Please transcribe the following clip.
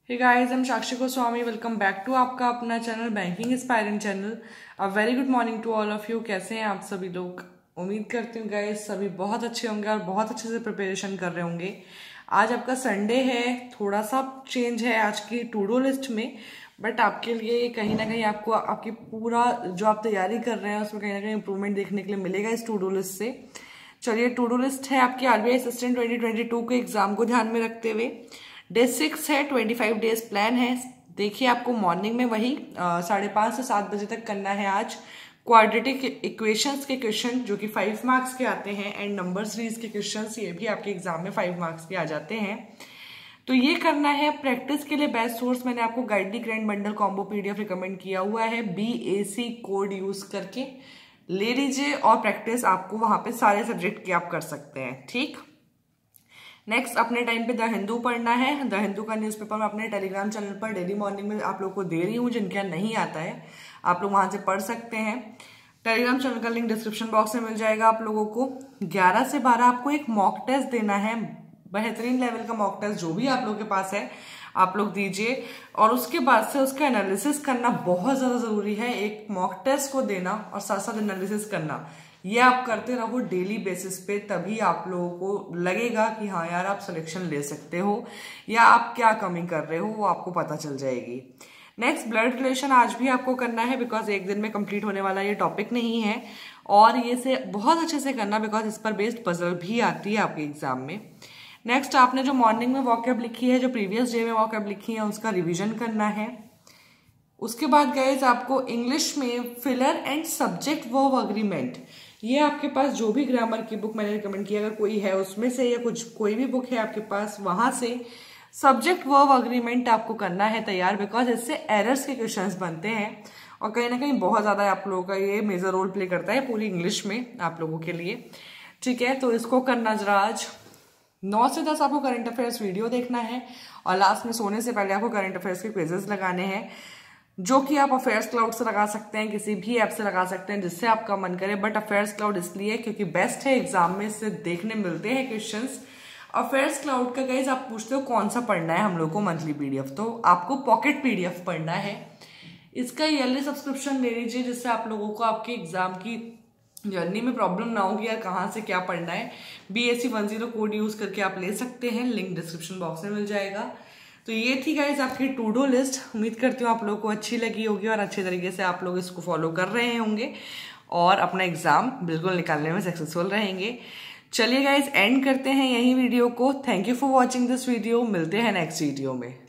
Hey guys, I am Sakshi Goswami. Welcome back to आपका अपना channel banking inspiring channel. A very good morning to all of you. कैसे हैं आप सभी लोग? उम्मीद करती हूँ गाइस सभी बहुत अच्छे होंगे और बहुत अच्छे से प्रिपरेशन कर रहे होंगे। आज आपका संडे है, थोड़ा सा चेंज है आज की टू डू लिस्ट में, बट आपके लिए कहीं ना कहीं आपको आपकी पूरा जो आप तैयारी कर रहे हैं उसमें कहीं ना कहीं इंप्रूवमेंट देखने के लिए मिलेगा इस टू डू लिस्ट से। चलिए, टू डू लिस्ट है आपकी आरबीआई असिस्टेंट 2022 के एग्जाम को ध्यान में रखते हुए। डे 6 है, 25 डेज प्लान है। देखिए, आपको मॉर्निंग में वही 5:30 से 7 बजे तक करना है आज क्वाड्रेटिक इक्वेशंस के क्वेश्चन जो कि 5 मार्क्स के आते हैं, एंड नंबर सीरीज के क्वेश्चंस ये भी आपके एग्जाम में 5 मार्क्स के आ जाते हैं। तो ये करना है। प्रैक्टिस के लिए बेस्ट सोर्स मैंने आपको guide grand bundle combo PDF recommend किया हुआ है, BAC कोड यूज करके ले लीजिए और प्रैक्टिस आपको वहां पे सारे सब्जेक्ट की आप कर सकते हैं। ठीक, नेक्स्ट अपने टाइम पे द हिंदू पढ़ना है। द हिंदू का न्यूज़पेपर मैं अपने टेलीग्राम चैनल पर डेली मॉर्निंग में आप लोग को दे रही हूँ। जिनके यहाँ नहीं आता है आप लोग वहां से पढ़ सकते हैं। टेलीग्राम चैनल का लिंक डिस्क्रिप्शन बॉक्स में मिल जाएगा आप लोगों को। 11 से 12 आपको एक मॉक टेस्ट देना है, बेहतरीन लेवल का मॉक टेस्ट जो भी आप लोगों के पास है आप लोग दीजिए, और उसके बाद से उसका एनालिसिस करना बहुत ज्यादा जरूरी है। एक मॉक टेस्ट को देना और साथ साथ एनालिसिस करना, ये आप करते रहो डेली बेसिस पे, तभी आप लोगों को लगेगा कि हाँ यार आप सिलेक्शन ले सकते हो या आप क्या कमी कर रहे हो वो आपको पता चल जाएगी। नेक्स्ट, ब्लड रिलेशन आज भी आपको करना है बिकॉज एक दिन में कंप्लीट होने वाला ये टॉपिक नहीं है, और ये से बहुत अच्छे से करना बिकॉज इस पर बेस्ड पजल भी आती है आपके एग्जाम में। नेक्स्ट, आपने जो मॉर्निंग में वॉकैब लिखी है, जो प्रीवियस डे में वॉकैब लिखी है, उसका रिविजन करना है। उसके बाद गाइज आपको इंग्लिश में filler and subject verb agreement, ये आपके पास जो भी ग्रामर की बुक मैंने रिकमेंड की अगर कोई है उसमें से, या कुछ कोई भी बुक है आपके पास वहां से सब्जेक्ट वर्ब अग्रीमेंट आपको करना है तैयार, बिकॉज इससे एरर्स के क्वेश्चंस बनते हैं और कहीं ना कहीं बहुत ज्यादा आप लोगों का ये मेजर रोल प्ले करता है पूरी इंग्लिश में आप लोगों के लिए। ठीक है, तो इसको करना जरा आज 9 से 10 आपको करंट अफेयर्स वीडियो देखना है, और लास्ट में सोने से पहले आपको करंट अफेयर्स के क्विजेस लगाने हैं जो कि आप अफेयर्स क्लाउड से लगा सकते हैं, किसी भी ऐप से लगा सकते हैं जिससे आपका मन करे, बट अफेयर्स क्लाउड इसलिए क्योंकि बेस्ट है, एग्जाम में इससे देखने मिलते हैं क्वेश्चंस। अफेयर्स क्लाउड का गाइज आप पूछते हो कौन सा पढ़ना है हम लोग को मंथली पीडीएफ, तो आपको पॉकेट पीडीएफ पढ़ना है। इसका ईयरली सब्सक्रिप्शन ले लीजिए जिससे आप लोगों को आपके एग्जाम की जर्नी में प्रॉब्लम ना होगी यार कहाँ से क्या पढ़ना है। BAC 10 कोड यूज करके आप ले सकते हैं, लिंक डिस्क्रिप्शन बॉक्स में मिल जाएगा। तो ये थी गाइस आपकी टू डू लिस्ट। उम्मीद करती हूँ आप लोगों को अच्छी लगी होगी और अच्छे तरीके से आप लोग इसको फॉलो कर रहे होंगे और अपना एग्जाम बिल्कुल निकालने में सक्सेसफुल रहेंगे। चलिए गाइस, एंड करते हैं यही वीडियो को। Thank you for watching this video. मिलते हैं नेक्स्ट वीडियो में।